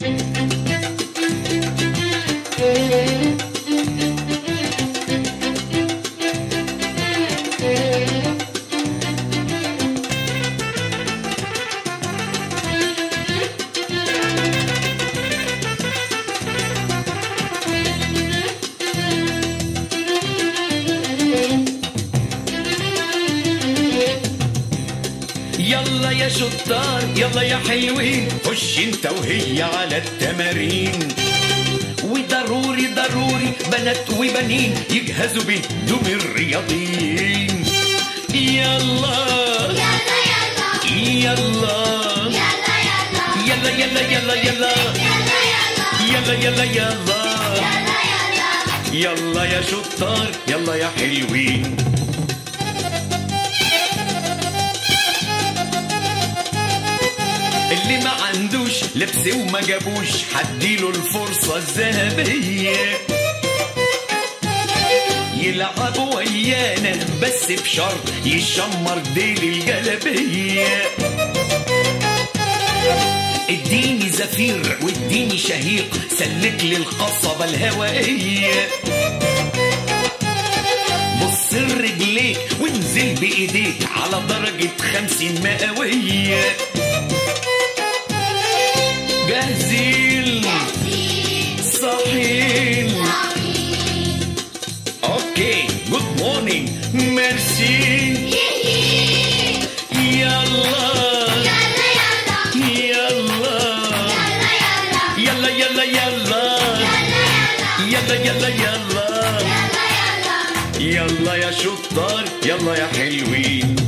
يلا يا شطار يلا يا حلوين، خش انت وهي على التمارين. وضروري ضروري بنات وبنين يجهزوا بهدوم الرياضيين. يلا يلا يلا يلا يلا يلا يلا يلا يلا يلا يلا يا شطار يلا يا حلوين. اللي ما عندوش لبس وما جابوش هديله الفرصة الذهبية يلعب ويانا، بس بشرط يشمر ديل الجلبية. اديني زفير واديني شهيق، سلك لي القصبة الهوائية. بص لرجليك وانزل بايديك على درجة 50 مئوية. جاهزين صحيين اوكي جود مورنينج ميرسي. يلا يلا يلا يلا يلا يلا يلا يا شطار يلا يا حلوين.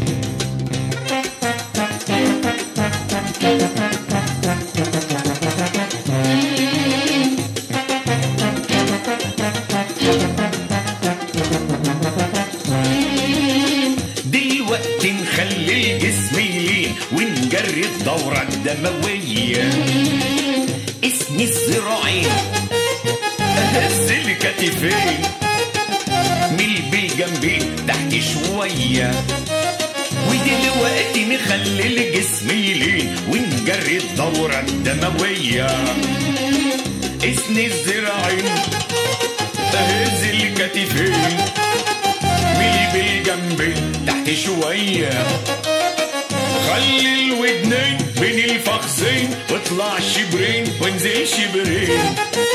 دلوقتي نخلي الجسم يلين ونجري الدورة الدموية. اسمي الذراعين اهز الكتفين، ميل بالجنبين تحت شوية. ودلوقتي نخلي الجسم يلين ونجري الدورة الدموية. اسمي الذراعين اهز الكتفين، ميل بالجنبين تحت شوية. خلي الودنين بين الفخذين واطلع شبرين وانزل شبرين.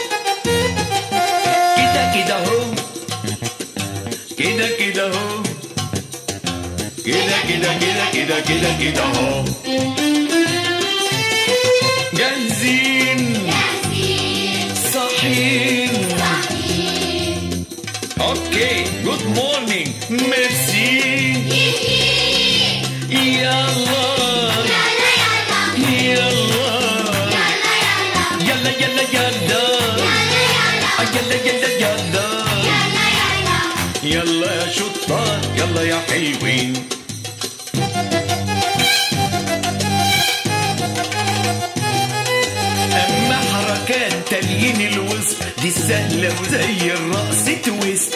كده كده اهو كده كده اهو كده كده كده كده كده كده اهو. جاهزين صحيين اوكي جود مورنينج ميرسي. يلا يلا يلا يلا يلا يلا يا شطار يلا يا حلوين. اما حركات تليين الوسط دي سهلة وزي الرقص تويست.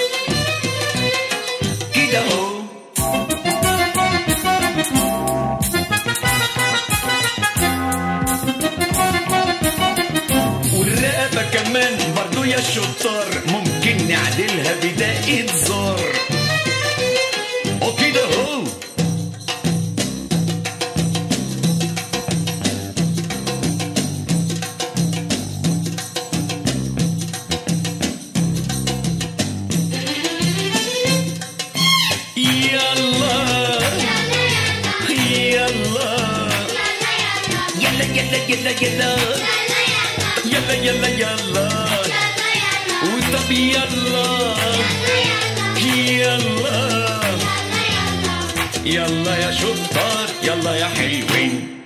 كده اهو والرقبة كمان برضو يا شطار ممكن نعدلها بداية زار. وكده اهو يلا يلا يلا يلا يلا وطب يلا يلا يلا يا شطار يلا يا حلوين.